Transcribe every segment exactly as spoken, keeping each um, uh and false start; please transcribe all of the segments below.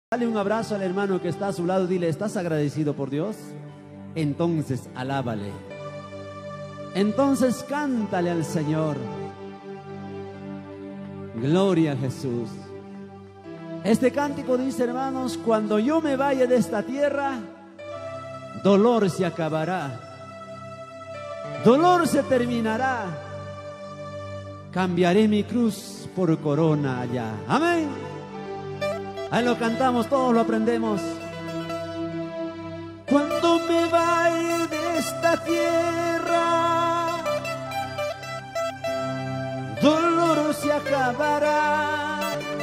Dale un abrazo al hermano que está a su lado, dile, ¿estás agradecido por Dios? Entonces alábale. Entonces cántale al Señor. Gloria a Jesús. Este cántico dice, hermanos, cuando yo me vaya de esta tierra, dolor se acabará, dolor se terminará, cambiaré mi cruz por corona allá. Amén. Ahí lo cantamos, todos lo aprendemos. Cuando me vaya de esta tierra, dolor se acabará.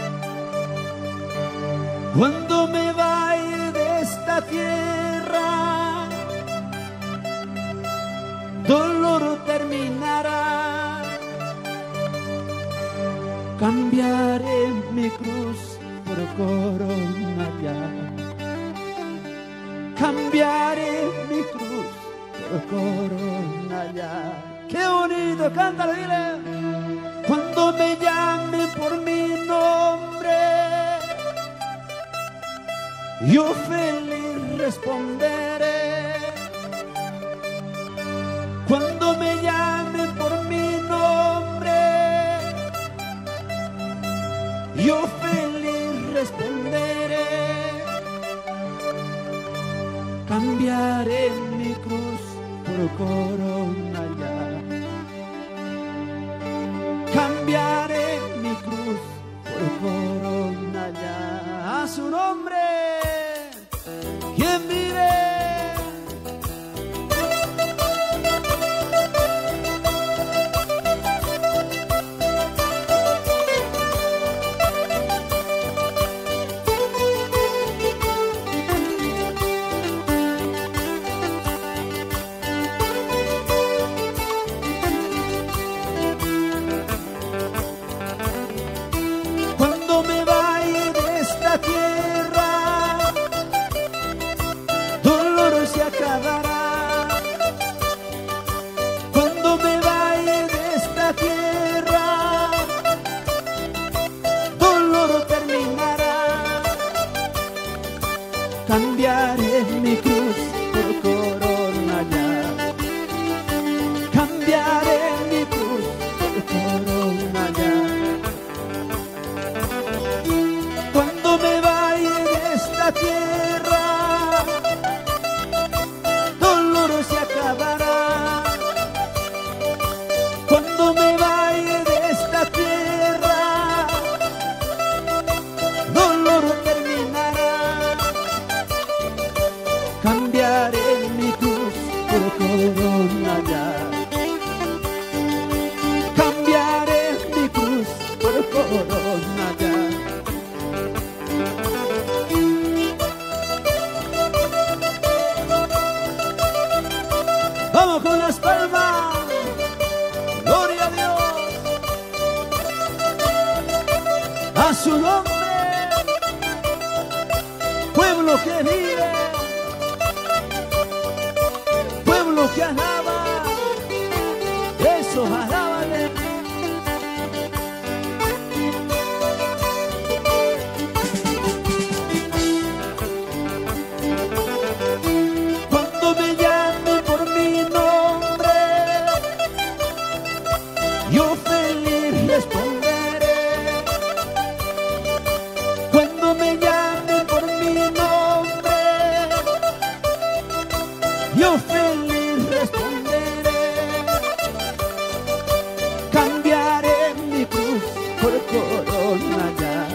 Cuando me vaya de esta tierra, dolor terminará. Cambiaré mi cruz por corona ya. Cambiaré mi cruz por corona ya. ¡Qué bonito! Cántalo, dile. Cuando me llamen por mi nombre, yo feliz responderé. Cuando me llamen por mi nombre, yo feliz responderé. Cambiaré mi cruz por corona ya. Cambiaré mi cruz por corona ya. A su nombre, ¿quién vive? Cambiaré mi cruz por corona ya. Cambiaré mi cruz por corona ya. Cuando me vaya de esta tierra, dolor se acabará. Cuando me vaya de esta tierra, dolor terminará. Cambiaré mi cruz por corona ya. Cambiaré mi cruz por corona ya. Vamos con las palmas. Gloria a Dios. A su nombre. Pueblo que vive, que alaba, eso alábale. Cuando me llamen por mi nombre, yo feliz responderé. Cuando me llamen por mi nombre, yo feliz responderé. Cambiaré mi cruz por corona ya.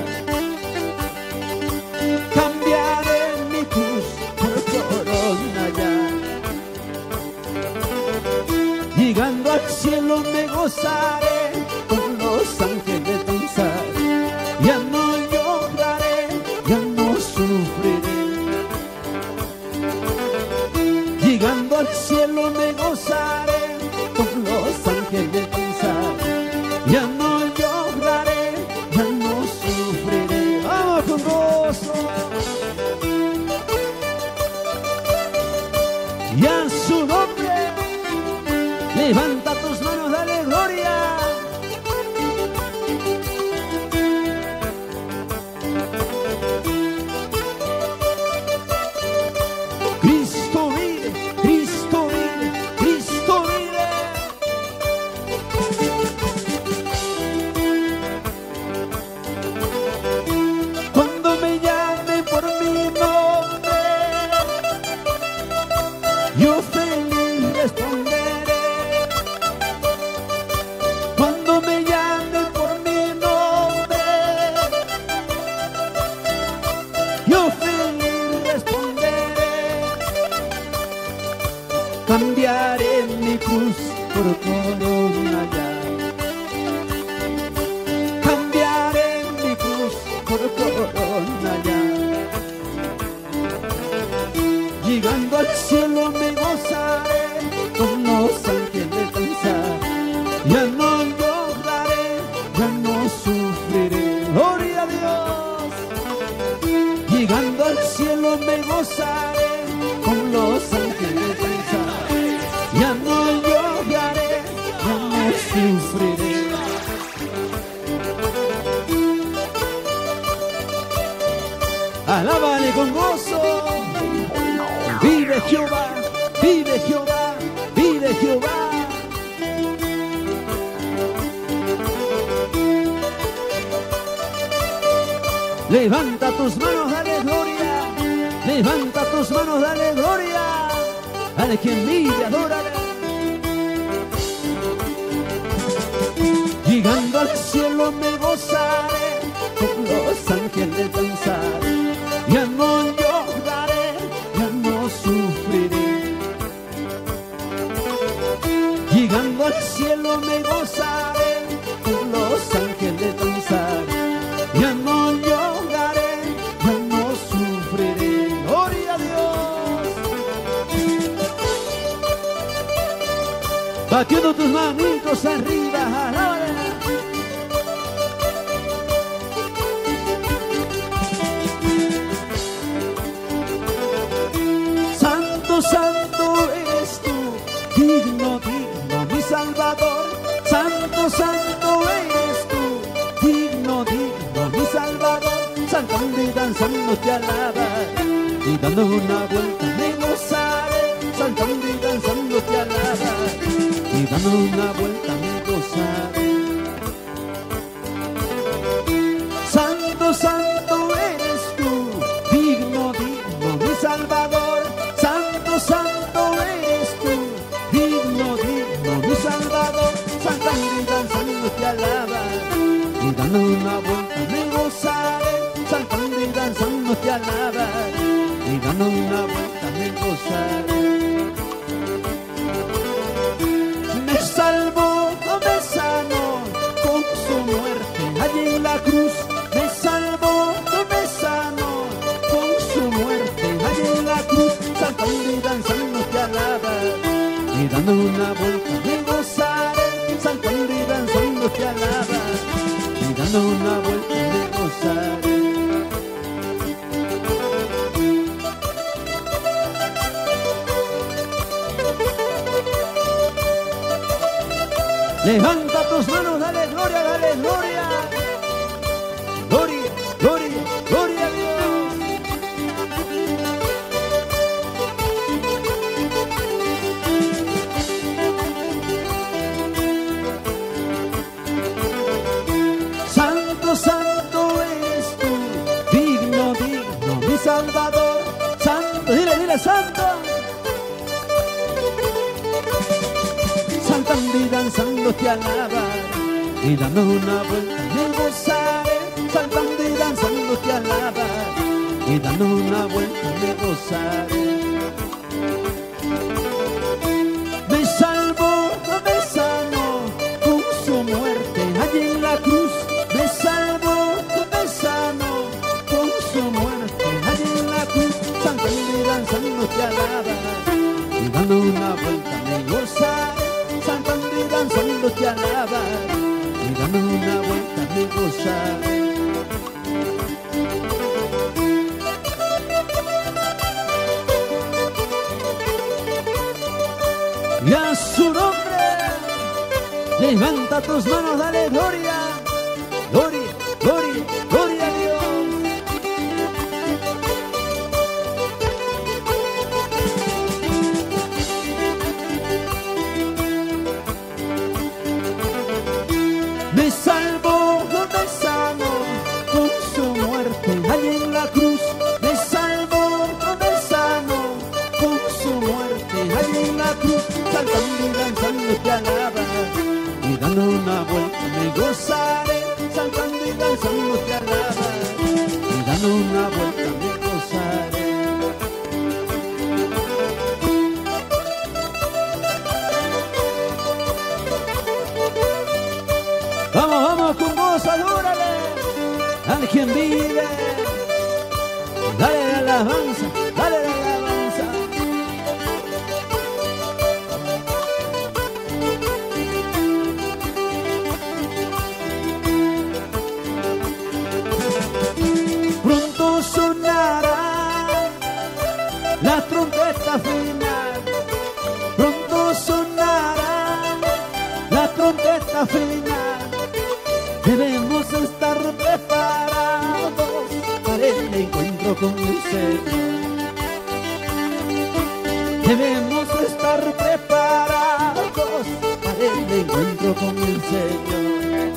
Cambiaré mi cruz por corona ya. Llegando al cielo me gozaré, con los ángeles danzar. Ya no lloraré, ya no sufriré. Llegando al cielo me gozaré, con los ángeles danzar. Ya no lloraré, ya no sufriré. Vamos con gozo. Y a su nombre, levanta tus manos, dale gloria. cambiaré mi cruz por corona ya. Cambiaré mi cruz por corona ya. Llegando al cielo me gozaré, con los ángeles danzar. Ya no lloraré, ya no sufriré. Gloria a Dios. Llegando al cielo me gozaré, con los ángeles danzar. Ya no lloraré, ya no sufriré. Alábale con gozo. Vive Jehová, vive Jehová, vive Jehová. Levanta tus manos, dale gloria. Levanta tus manos, dale gloria. Dale quien vive, adórale. Llegando al cielo me gozaré, con los ángeles danzar. Ya no lloraré, ya no sufriré. Llegando al cielo me gozaré, con los ángeles danzar. Ya no lloraré, ya no sufriré. Gloria a Dios. Batiendo tus manitos arriba, alábale. Santo, santo eres tú, digno, digno, mi Salvador. Santo, santo eres tú, digno, digno, mi Salvador. Saltando y danzando te alaba, y dando una vuelta me gozaré. Saltando y danzando te alaba, y dando una vuelta me gozaré. Santo, santo eres tú, digno, digno, mi Salvador. Santo, santo eres tú, digno, digno, mi Salvador. Saltando y danzando te alaba, y dando una vuelta me gozaré. Saltando y danzando te alaba, y dando una vuelta me gozaré. Me salvó, me sanó, con su muerte allí en la cruz. Me salvó, me sanó, con su muerte allí en la cruz. Saltando y danzando te alaba, y dando una vuelta me gozaré. Saltando y danzando te alaba, y dando una vuelta me gozaré. Levanta tus manos, dale gloria, dale gloria. Gloria, gloria, gloria a Dios. Santo, santo eres tú, digno, digno, mi Salvador. Santo, dile, dile, santo. Saltando y danzando te alaba, y dando una vuelta me gozaré. Saltando y danzando te alaba, y dando una vuelta me gozaré. Me salvó, me sanó, con su muerte allí en la cruz. Me salvó, me sanó, con su muerte allí en la cruz. Saltando y danzando te alaba, y dando una vuelta me gozaré. Saltando y danzando te alaba, y dando una vuelta me gozaré. Y a su nombre, levanta tus manos, dale gloria, gloria, gloria, gloria a Dios. Me salvó, me sanó, con su muerte allí en la cruz. Me salvó, me sanó, con su muerte allí en la cruz. Saltando y danzando te alaba, y dando una vuelta me goza. alabanza, dale la alabanza. Pronto sonará la trompeta final, pronto sonará la trompeta final. Debemos estar preparados para el encuentro con el Señor. Debemos estar preparados para el encuentro con el Señor.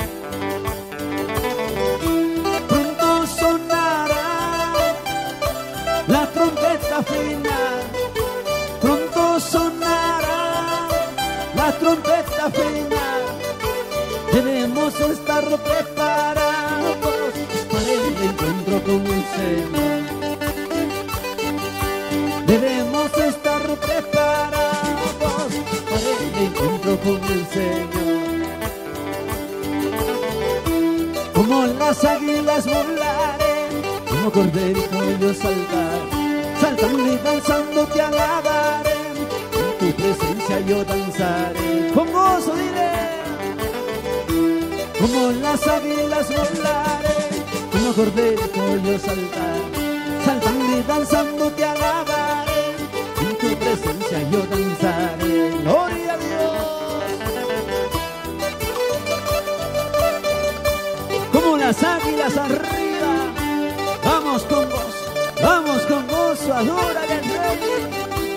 Pronto sonará la trompeta final, pronto sonará la trompeta final. Debemos estar preparados para el encuentro con el Señor. Debemos estar preparados para el encuentro con el Señor. Como las águilas volaré, como corderito yo saltaré, saltando y danzando te alabaré, en tu presencia yo danzaré. Con gozo diré. Como las águilas volaré, como corderito yo saltaré, saltando y danzando te alabaré, en tu presencia yo danzaré. Gloria a Dios. Como las águilas arriba, vamos con gozo, vamos con gozo, adórale al Rey.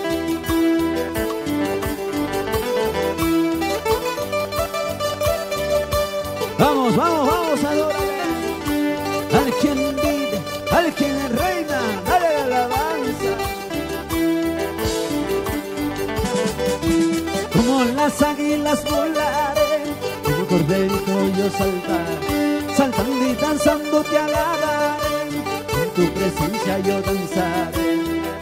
Vamos, vamos, vamos a adorarle al quien vive, al quien reina, dale la alabanza. Como las águilas volaré, como corderito yo saltaré, saltando y danzando te alabaré, en tu presencia yo danzaré.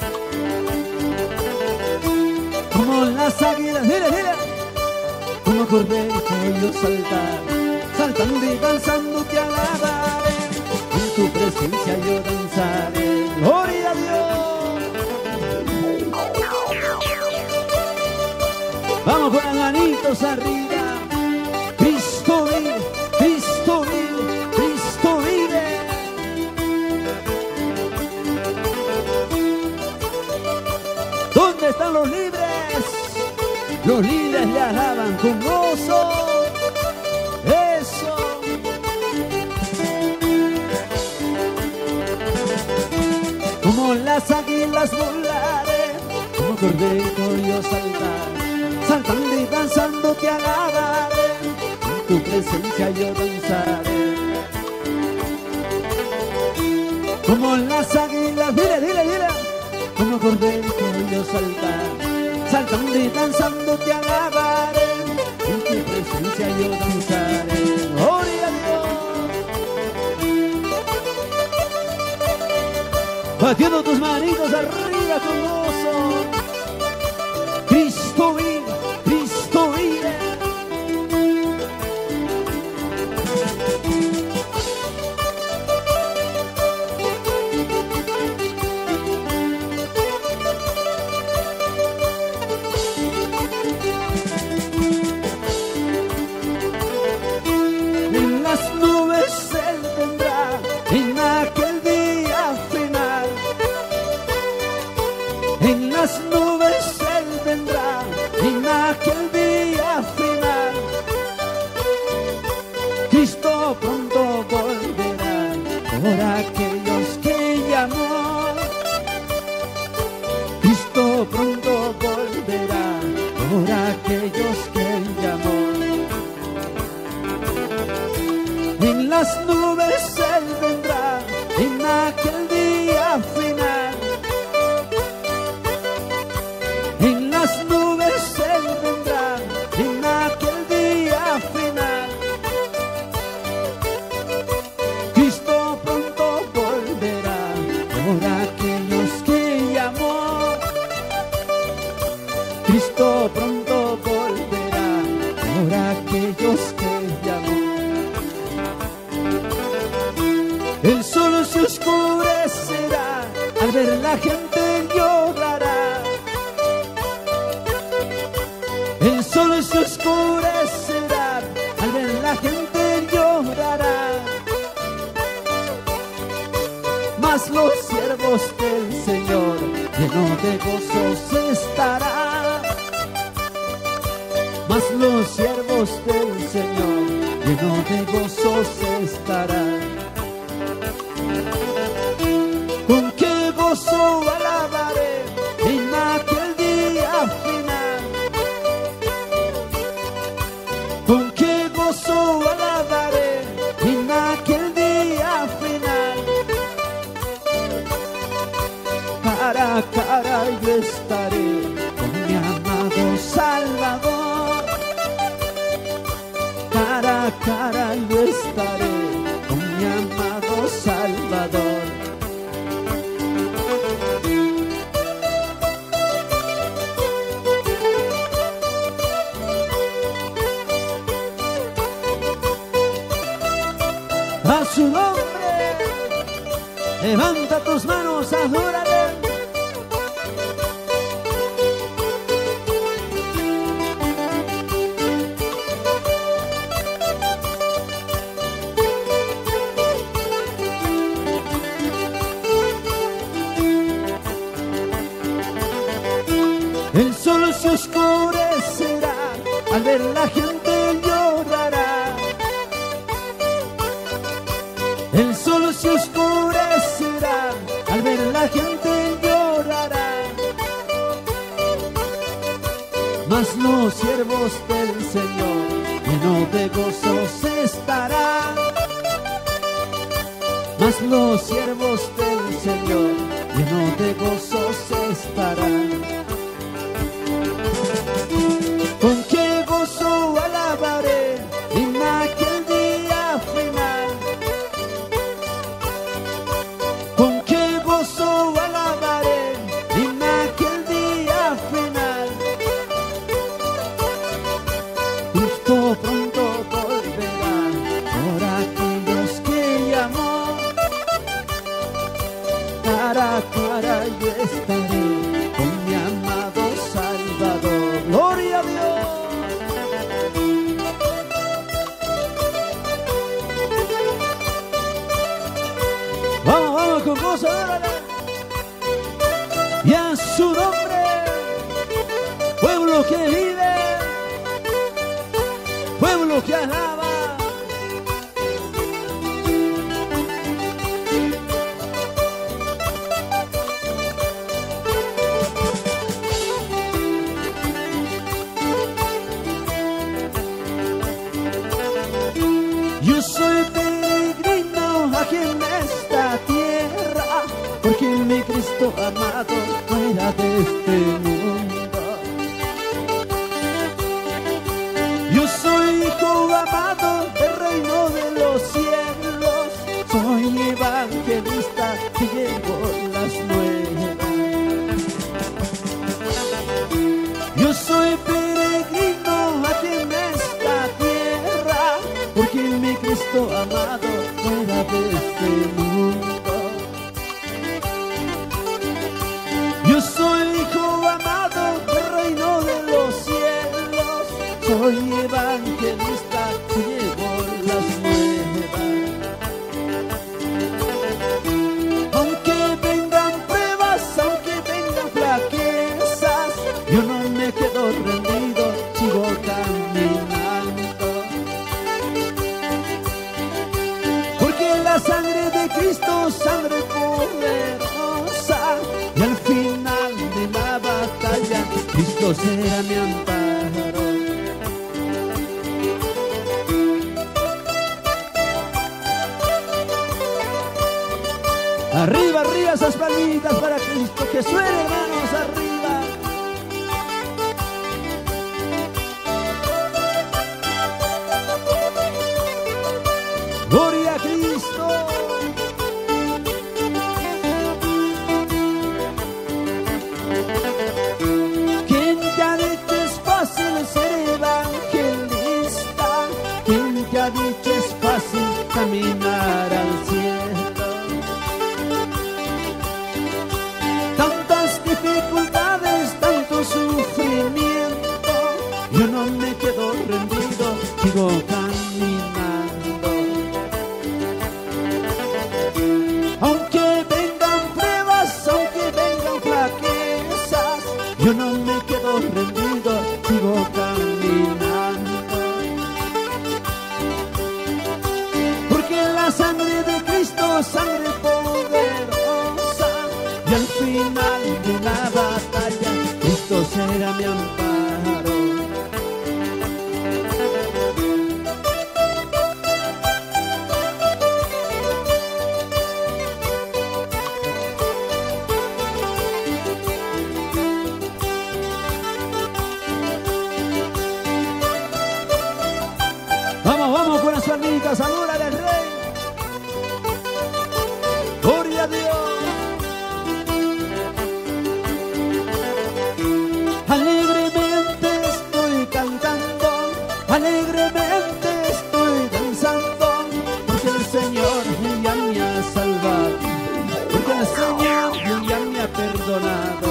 Como las águilas, dile, dile, como corderito yo saltaré, saltando y danzando te alabaré, en tu presencia yo danzaré. Gloria a Dios. Vamos con las manitos arriba. Cristo vive, Cristo vive, Cristo vive. ¿Dónde están los libres? Los libres le alaban con gozo. Eso. Como las águilas volaré, como corderito yo saltaré, saltando y danzando te alabaré, en tu presencia yo danzaré. Como las águilas, dile, dile, dile, como corderito yo saltaré, saltando y danzando te alabaré, en tu presencia yo danzaré. Gloria a Dios. Batiendo tus manitos arriba con gozo. Cristo vive, Cristo vive. En las nubes Él vendrá, en aquel día final. En las nubes Él vendrá, en aquel día final. Cristo pronto volverá por aquellos que llamó. Cristo pronto volverá por aquellos que Él llamó. En las nubes Él vendrá, en aquel día final. En las nubes Él vendrá, en aquel día final. Cristo pronto volverá por aquellos que llamó. Cristo pronto volverá por aquellos que llamó. El sol se oscurecerá al ver la gente llorará. El sol se oscurecerá, al ver la gente llorará. Mas los siervos del Señor llenos de gozos estarán. Mas los siervos del Señor llenos de gozos estarán. Con qué gozo alabaré en aquel día final. Con qué gozo alabaré en aquel día final. Cara a cara yo estaré con mi amado Salvador. Cara a cara yo estaré con mi amado Salvador. A su nombre, levanta tus manos, adórale. El sol se oscurecerá, al ver la gente llorará. El sol se oscurecerá, al ver la gente llorará. Mas los siervos del Señor llenos de gozos estarán. Mas los siervos del Señor llenos de gozos estarán. Con qué gozo alabaré en aquel día final. Con qué gozo alabaré en aquel día final. Cristo pronto volverá por aquellos que llamó. Cara a cara yo estaré con mi amado Salvador. Gloria a Dios. Vamos, vamos con gozo, órale. Y a su nombre, pueblo que vive, pueblo que alaba. Yo soy peregrino aquí en esta tierra, porque mi Cristo amado fuera de este mundo. Yo soy hijo amado del reino de los cielos, soy evangelista que llevo las nuevas. Yo soy peregrino aquí en esta tierra, porque mi Cristo amado fuera de este mundo. Yo soy hijo amado del reino de los cielos, soy evangelista que llevo las nuevas. Aunque vengan pruebas, aunque vengan flaquezas, yo no me quedo rendido, sigo caminando. La sangre de Cristo, sangre poderosa, y al final de la batalla, Cristo será mi amparo. Arriba, arriba esas palmitas para Cristo, que suene, hermanos, arriba. Gloria a Cristo. ¿Quién te ha dicho es fácil ser evangelista? ¿Quién te ha dicho es fácil caminar al cielo? yo no me quedo rendido, sigo caminando. Porque la sangre de Cristo, sangre poderosa, y al final de la batalla, Cristo será mi amparo. Vamos, vamos con las palmitas, saluda al Rey. Gloria a Dios. Alegremente estoy cantando, alegremente estoy danzando, porque el Señor ya me ha salvado, porque el Señor ya me ha perdonado.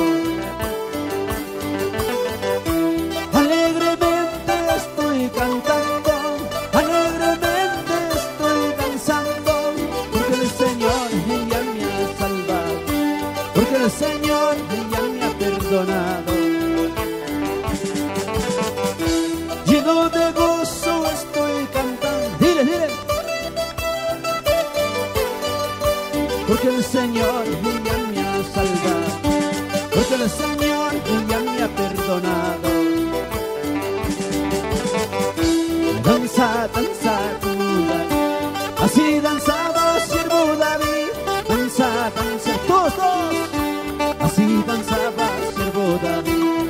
Alegremente estoy cantando, alegremente estoy danzando, porque el Señor ya me ha salvado, porque el Señor ya me ha perdonado. Lleno de gozo estoy cantando, dile, dile, porque el Señor ya me ha salvado, porque el Señor ya me ha perdonado. Danza, danza, Judá, así danzaba siervo David. Danza, danza, todos, todos, así danzaba siervo David.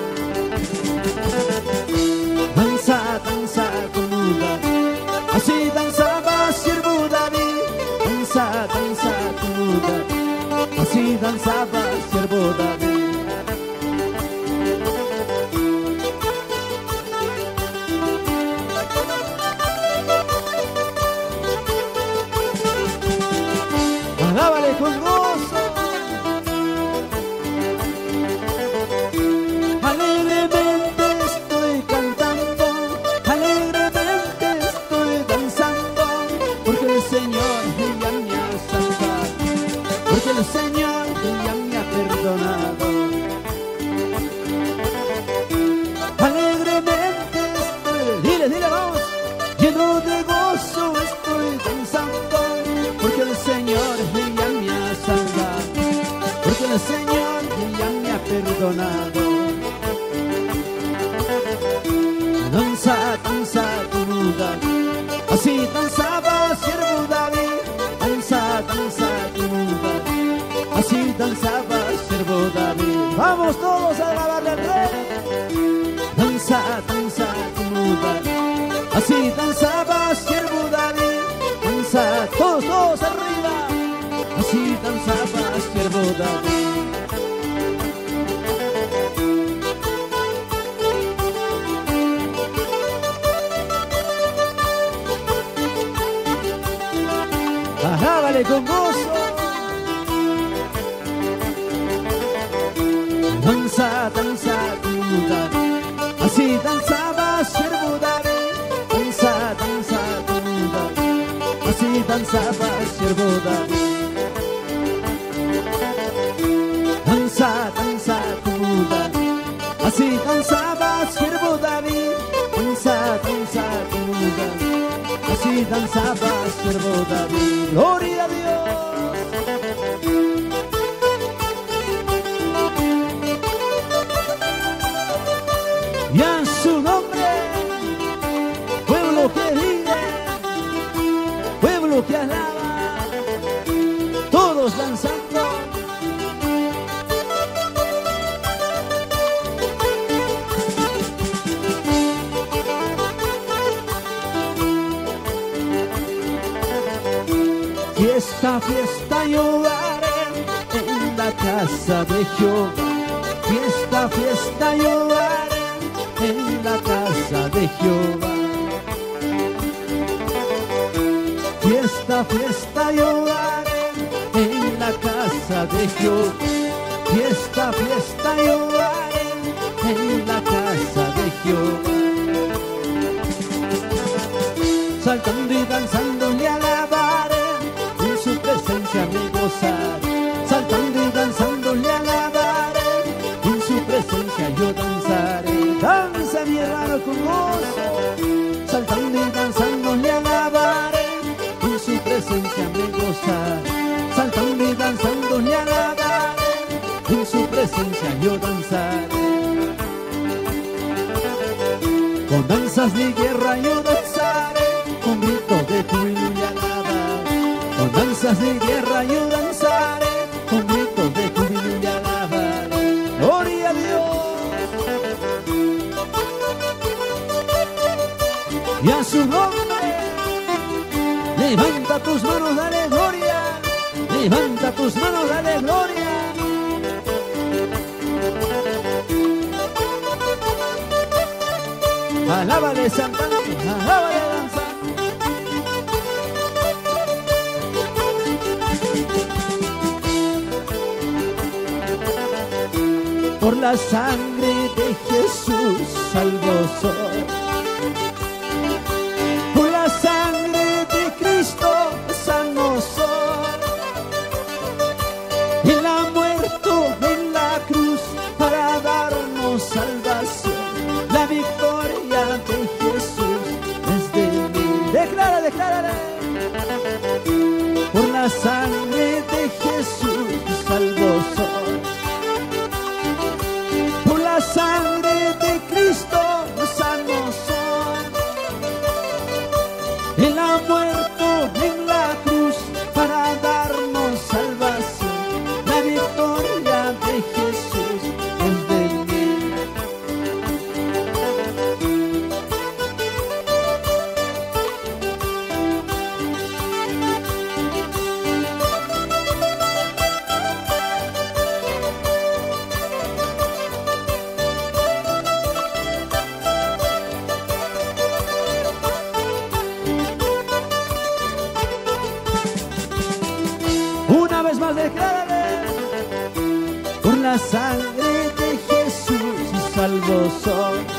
Danza, danza, Judá, así danzaba siervo David. Danza, danza, Judá, así danzaba siervo David. Alábale con gozo. Alegremente estoy cantando, alegremente estoy danzando, porque el Señor ya me ha salvado, porque el Señor ya me ha perdonado. Alegremente estoy, dile, dile, vamos, lleno de gozo estoy danzando, porque el Señor ya me ha salvado, porque el Señor ya me ha perdonado. Danza, danza, Judá, así danzaba siervo David. Danza, danza, Judá, así danzaba siervo David. Vamos todos a alabarle al Rey. Danza, danza, Judá, así danzaba siervo David. Danza, todos, todos arriba, así danzaba siervo David. Alábale con gozo. Danza, danza, Judá, así danzaba siervo David. Danza, danza, Judá, así danzaba siervo David. Danza, danza, Judá, así danzaba siervo David. Danza, danza, Judá, así danzaba siervo David. Gloria a Dios. Y a su nombre, pueblo que vive, pueblo que alaba, todos danzando. Fiesta, fiesta yo haré en la casa de Jehová. Fiesta, fiesta yo haré en la casa de Jehová. Fiesta, fiesta yo haré en la casa de Jehová. Fiesta, fiesta yo haré en la casa de Jehová. Saltando y danzando le alabaré, en su presencia me gozaré. Saltando y danzando le alabaré, en su presencia con gozo, saltando y danzando le alabaré, en su presencia me gozaré. Saltando y danzando le alabaré, en su presencia yo danzaré. Con danzas de guerra yo danzaré, con gritos de júbilo y alabaré. Con danzas de guerra yo danzaré, con gritos de júbilo y alabaré. Gloria a Dios. Y a su nombre, levanta tus manos, dale gloria. Levanta tus manos, dale gloria. Alábale saltando, alábale danzando. Por la sangre de Jesús salvo soy. Por la sangre de Cristo sano soy. Él ha muerto en la cruz para darnos salvación. La victoria de Jesús es de mí. Declara, declara. Por la sangre de Jesús salvo soy. Por la sangre de Cristo sano soy. Él ha muerto en la cruz para darnos salvación. La victoria de Jesús es de mí. Una vez más declárale. Por la sangre de Jesús salvo soy.